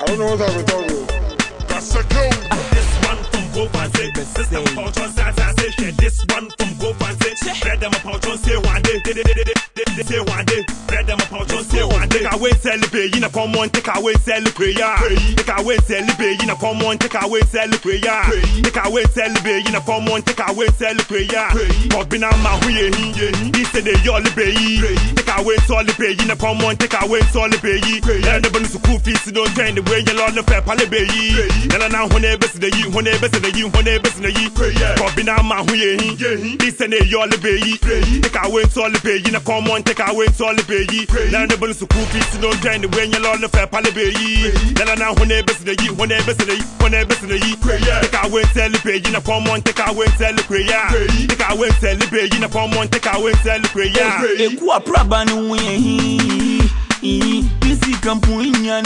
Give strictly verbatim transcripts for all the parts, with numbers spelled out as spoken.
don't know what I'm talking about. That's a go. This one from Go Fante. This is the pouch on Saturday. This one from Go Fante. Bread them a pouch on say one day. Say one day. Bread them a pouch on say one day. Take away celebrate. You know come on. Take away celebrate. Take away celebrate. You know come on. Take away celebrate. Take away celebrate. You know come on. Take away celebrate. Bobby na ma hu ye hi. He said they all be. Take away celebrate. You know come on. Take away celebrate. And the bonus school fees don't turn the way you love the fair palabe. Nella na hu ne best the you. Hu ne best the you. Hu ne best the you. Bobby na ma hu ye hi. He said they all be. Take away celebrate. You know come on. Take away celebrate. And the bonus school fees don't turn the way you love the fair palabe. Nella na hu ne best the you. Hu ne best the you. Hu ne best the you. Take away celebrate. You know come on. Take away celebrate. Take away celebrate. You know come on. Take away celebrate. Eku apraba no we Bisi kampu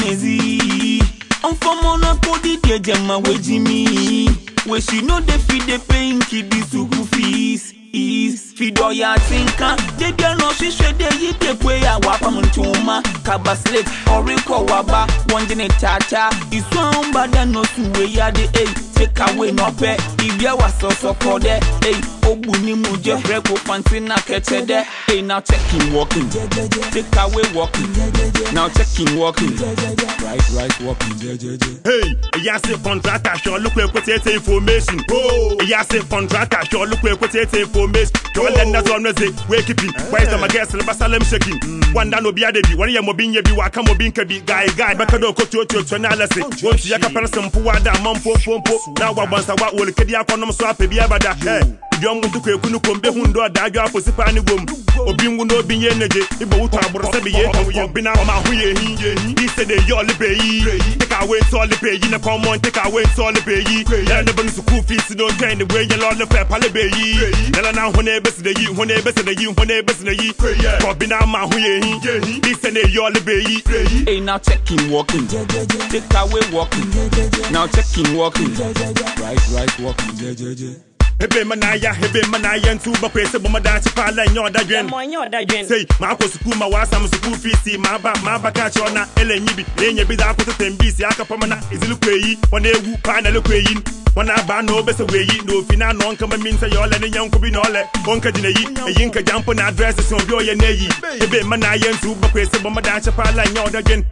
inyanezi Amfamo na kodi de jama wejimi We she know the feed the paying kidi suku fees Is fido ya tinka Debia no she shwe de yi de kwe ya wapa mchuma Kaba slip oriko waba Wanjine tata Iswa umbada no suwe ya de eh Take away no pe Ibia waso so kode eh Obu ni muje Breko Fante na Keche de eh now check him walking Take away walking Now check him walking Right right walking Hey, ya say contractor sure look where put information. Oh, ya say contractor sure look where put information. Don't let us on say wake keeping. Why is my guest the basalem shaking? One dan obi adebi, one ya mobin ye bi waka mobin ka bi guy guy bakado ko to to to na lase. Won ya ka person po wada mampo pompo. Na wa bansa wa wol kedi akonom so apebi abada. Hey. Young to Kunu Kombe Hundo, Daga for Sipani Gum, or Bingo no Binye Neje, Ibo Tabrasabi, or Bina Mahuye, he said they all the pay, take away all the pay, in a common, take away all the pay, and the bonus school fees don't turn the way you love the fair palabe, Elana Honebus the you, Honebus the you, Honebus the you, or Bina Mahuye, he said they all the pay. Hey, now check him walking, take away walking, now check him walking, right, right walking, Hebe manaya, hebe manaya, and two bakwe, Boma Dachi Pala, and your daggen. Say, Marco School, my wasam school fees, my back, my bacachona, Ellen Yibi, then you be that put a B C Acapamana, is Luque, one day who pan a Luque. One I ban no best away, no fina, non come and means a yall and a young Kubinole, Bonka Dine, a yinka jump on addresses on your Nay, hebe manaya, and two bakwe, Boma Dachi Pala, and your daggen.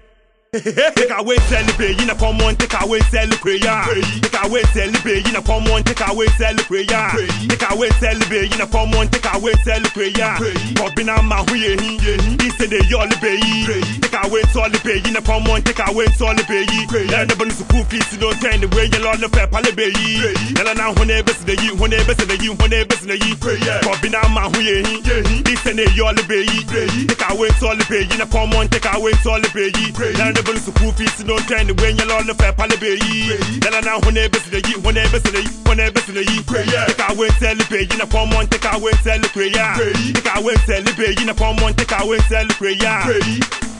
Take away celebrate, you know come on, take away celebrate, take away celebrate, you know come on, take away celebrate, take away celebrate, you know come on, take away celebrate, Bobby na ma huye he said they all the pay, take away celebrate, you know come on, take away celebrate, and the bonus school fees don't turn the way you love the fair palabe, and now when they best the you, when they best the you, when they best the you, Bobby na ma huye he said they all the pay, take away celebrate, you know come on, take away celebrate, the bonus school fees don't turn the way you love the fair palabe. Then now when they best the you, when they best the you, when they best the you, take away celebrate, you know come on, take away celebrate, take away celebrate, you know come on, take away celebrate.